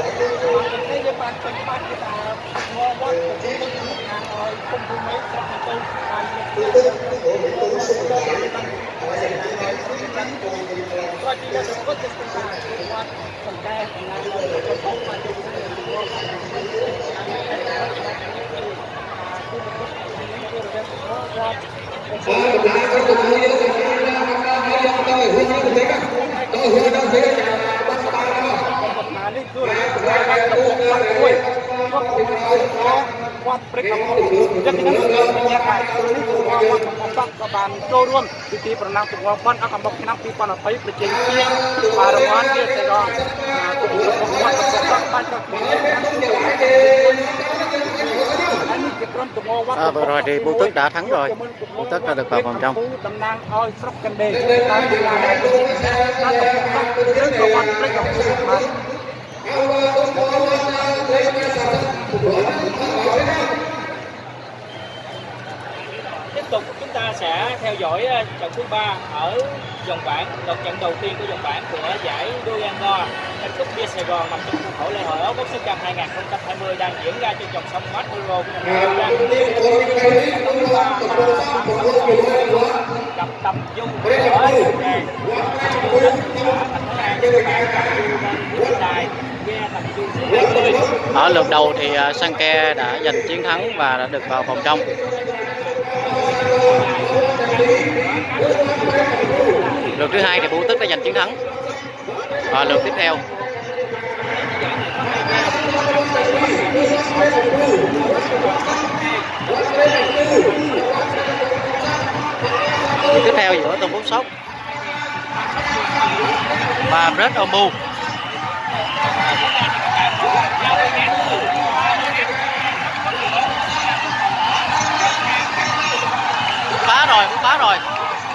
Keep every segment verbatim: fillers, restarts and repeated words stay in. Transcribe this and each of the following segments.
quạt break up rất là nhiều cái quạt các bạnចូលរួមពីទីប្រណាំងទាំងប៉ុនអកមកឆ្នាំពីរពាន់ยี่สิบប្រជែងគ្នាបាទរង្វាន់វាតែដល់ទុកទុកគាត់គាត់បានក៏ À, vừa rồi thì Bưu Tức đã thắng rồi. Bưu Tức đã được vào vòng trong. Tiếp tục chúng ta sẽ theo dõi trận thứ ba ở vòng bảng, lượt trận đầu tiên của vòng bảng của giải đua gan go tranh cúp bia Sài Gòn nằm trong khuôn khổ lễ hội áo boxing cup hai không hai không đang diễn ra trên dòng sông Mát Euro của cặp tầm dung ở ở lượt đầu thì Sanke đã giành chiến thắng và đã được vào vòng trong. Lượt thứ hai thì Bưu Tức đã giành chiến thắng. Và lượt tiếp theo lượt tiếp theo giữa Tôn Phú Sóc và Brett Omu. Phá rồi, cũng phá rồi.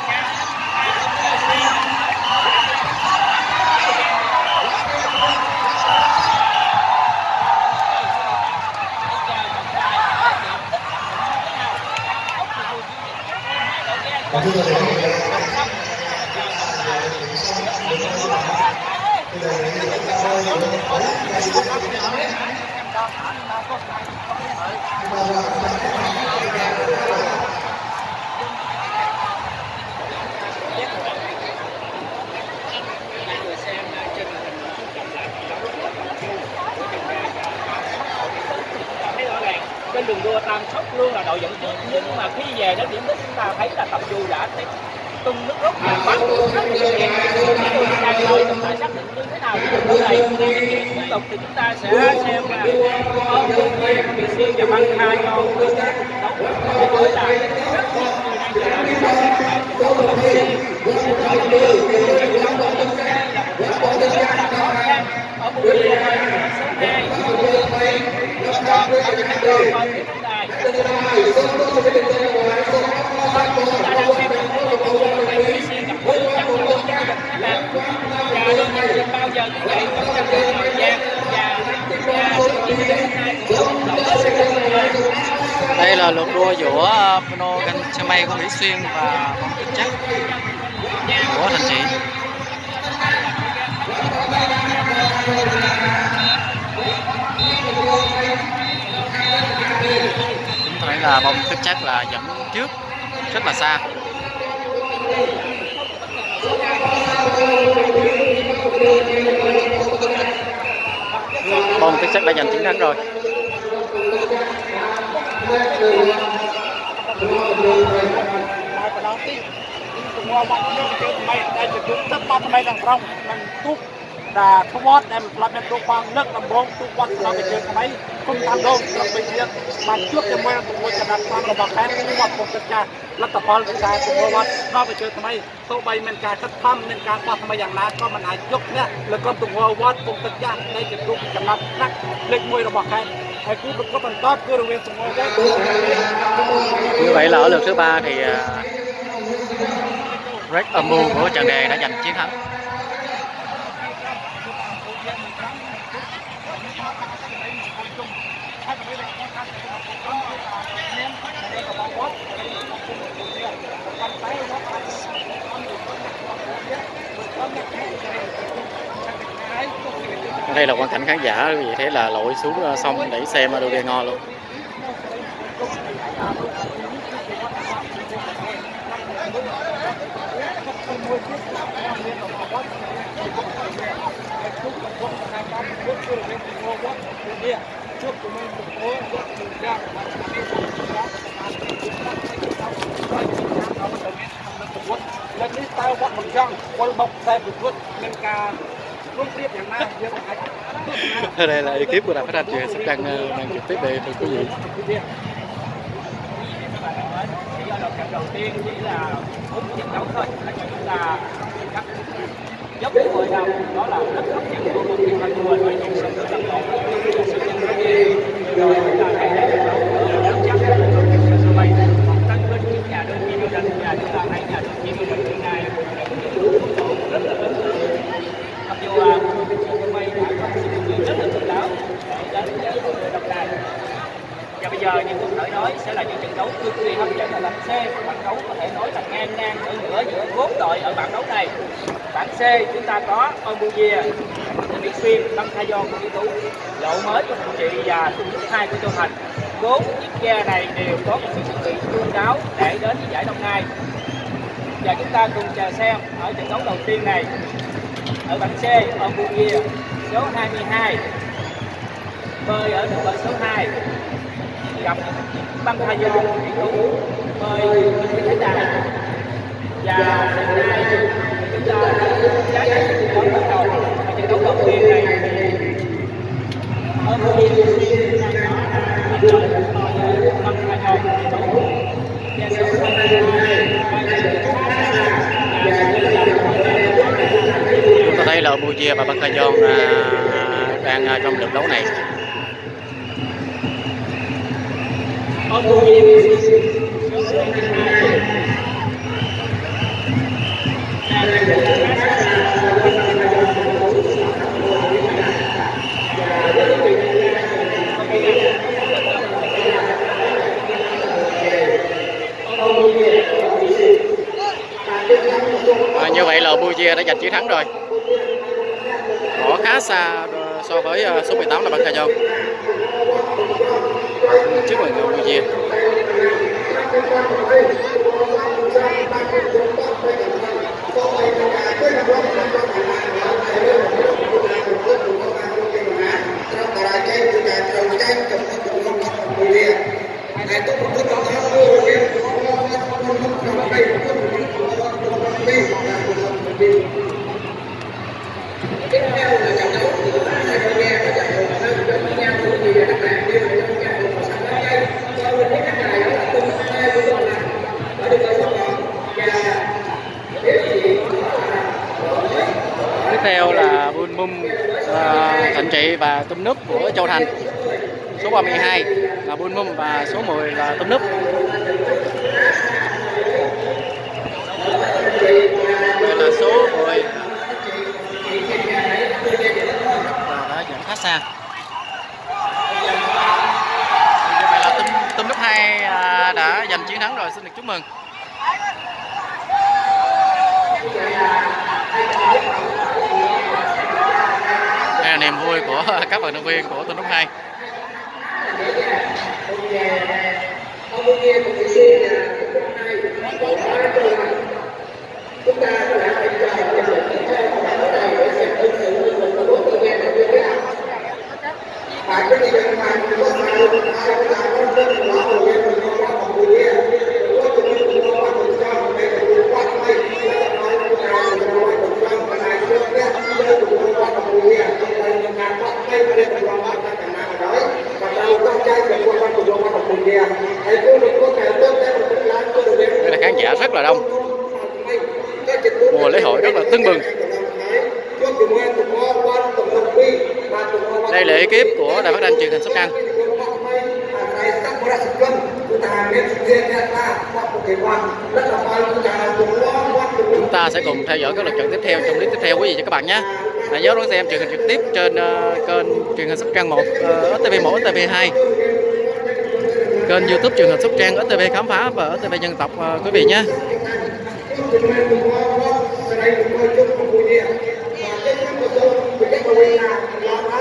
Trên đường đua Tam Sóc luôn là đội dẫn trước, nhưng mà khi về đến điểm đích chúng ta thấy là Tập Du đã tung nước rút và bắn rất nhiều điểm. Đang ngồi chúng ta xác định như thế nào trong đường này. Tiếp tục thì chúng ta sẽ xem là Việt Xuyên và Băng Kha cho đấu với là rất nhiều người đang ở một vị bao giờ như vậy trong thời gian và đây là lượt đua giữa Pano Ganchemay của Mỹ Xuyên và Bông Tuyết Chắc của Thành Trị. Chúng thấy là Bông Tuyết Chắc là dẫn trước rất là xa. Bông Tuyết Chắc đã giành chiến thắng rồi. đã thua vót em làm em đua quang nước làm bông tu quan làm cái chuyện mấy không tham đô làm bệnh viện mà trước cái môi trường môi trường đặt quan là bằng cái tu quan một tất cả là tập hợp cái cái của môi nó phải chơi mấy số bay men cái thất thăm men cái qua thamอย่างนั้นก็มันอาจยกเนี่ยแล้วก็ตัววอดผมtất cảในจุดรูปกำลังนักเล็กมวยเราบอกให้ไอ้กูก็เป็นต้นกูโรงเรียนสมวยได้ Như vậy là ở lượt thứ ba thì Red Amu của Trần Đề đã giành chiến thắng. Đây là quan cảnh khán giả, quý vị thấy là lội xuống sông để xem đua ghe ngò luôn. Lầnนี้ตายวัดมันจังคนบกใส่บุตรเป็นการร่วมเรียบอย่างน่าเยอะไหม Đây là ekip của Đài Phát thanh Truyền hình Sóc Trăng đang trực tiếp đây thưa quý vị. Chỉ ở trận đầu tiên chỉ là bốn trận đấu thôi, là chúng ta cắt dốc cái hồi đầu đó là rất hấp dẫn của một team thành đua với những sự tập luyện của sự tập luyện rồi chúng ta thấy đây là đấu chắc sân bay còn tân bên những nhà đơn vị du lịch nhà chúng ta thấy nhà đơn vị du lịch hiện nay rất là lớn. Mặc dù sân bay đã có sự chuẩn bị rất là chú đáo để đến với đồng này. Và bây giờ những cuộc khởi nói sẽ là những trận đấu cực kỳ hấp dẫn ở bảng C. Bảng đấu có thể nói là ngang ngang ở giữa giữa bốn đội ở bảng đấu này. Bảng C chúng ta có Campuchia, Mỹ Xuyên, Tân Tha Gion của Mỹ Tú, Lộ Mới của Thành Trị và Trung Quốc hai của Châu Thành. Bốn chiếc ghe này đều có một sự chuẩn bị chu đáo để đến với giải Đông Nai. Và chúng ta cùng chờ xem ở trận đấu đầu tiên này. Ở bảng C, Campuchia số hai mươi hai bơi ở đội số hai gặp Tân Tha Gion Mỹ Tú bơi những cái đài. Và hiện nay chúng ta trái trận đấu bắt đầu. Ở trận đấu đầu tiên này Campuchia đội Tân Tha Gion Mỹ Tú và số hai mươi hai. Tôi thấy là Campuchia và Tân Tha Gion đang trong lượt đấu này. À, như vậy là Campuchia đã giành chiến thắng rồi, bỏ khá xa so với số mười tám là Tân Tha Gion. Chúc mừng Campuchia. Tiếp theo là trận đấu giữa hai đội ghe và trận đấu với nhau thì các bạn đều trong trận đấu sẵn ở đây. Cho mình biết các này đó là từng hai của đội này ở đường số một và nếu gì tiếp theo là Buôn Mum, uh, Thạnh Trị và Tum Núp của Châu Thành. Số ba mươi hai là Buôn Mum và số mười là Tum Núp. Đây là số mười đã dẫn khá xa. Như vậy là Tum, Tum Núp hai đã giành chiến thắng rồi, xin được chúc mừng. Đây là niềm vui của các vận động viên của Tum Núp hai. chúng ta đã phải chờ cái sự tiếp theo của bảng đấu này để xem ứng xử của một đội bóng ghe này như thế nào. Bạn có gì cần làm thì có mà luôn, ai cũng làm con dân của nó rồi ghe mình không có một người ghe. Có tụi mình cũng có một người con, đây là người quan may, đây là nói của ta, mình có một người con, và này trước đó, đây cũng không có một người ghe. Đây là người quan may, và đây là quan may, ta cần làm ở đó. Và tao con trai của quan may, cũng có một người ghe. Thầy cô được có thể tốt, đây là một láng, tôi được ghe. Đây là khán giả rất là đông. Mùa lễ hội rất là tưng bừng. Đây là ekip của Đài Phát thanh Truyền hình Sóc Trăng. Chúng ta sẽ cùng theo dõi các lượt trận tiếp theo trong clip tiếp theo quý vị và các bạn nhé. Hãy nhớ đón xem truyền hình trực tiếp trên uh, kênh truyền hình Sóc Trăng một, uh, ét tê vê một, ét tê vê hai, kênh YouTube truyền hình Sóc Trăng, ét tê vê khám phá và ét tê vê dân tộc uh, quý vị nhé. Hãy subscribe cho kênh Ghiền Mì Gõ để không bỏ lỡ những video hấp dẫn.